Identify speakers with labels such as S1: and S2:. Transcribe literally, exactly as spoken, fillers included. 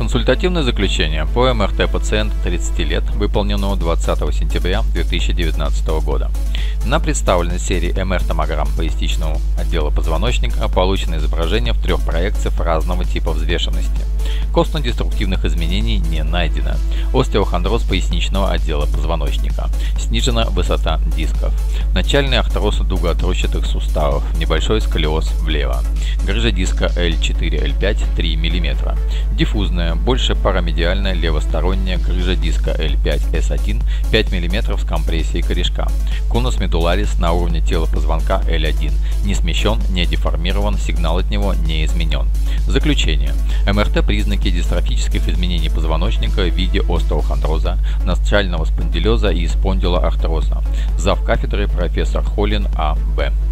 S1: Консультативное заключение по эм эр тэ пациента тридцати лет, выполненного двадцатого сентября две тысячи девятнадцатого года. На представленной серии эм эр-томограмм поясничного отдела позвоночника получено изображение в трех проекциях разного типа взвешенности. Костно-деструктивных изменений не найдено. Остеохондроз поясничного отдела позвоночника. Снижена высота дисков. Начальный артроз дугоотросчатых суставов. Небольшой сколиоз влево. Грыжа диска эл четыре эл пять три миллиметра. Диффузная, больше парамедиальная левосторонняя грыжа диска эл пять эс один пять миллиметров с компрессией корешка. Конус медуларис на уровне тела позвонка эл один. Не смещен, не деформирован, сигнал от него не изменен. Заключение. эм эр тэ признаки дистрофических изменений позвоночника в виде остеохондроза, начального спондилеза и спондилоартроза. Зав. Кафедры профессор Холин А Б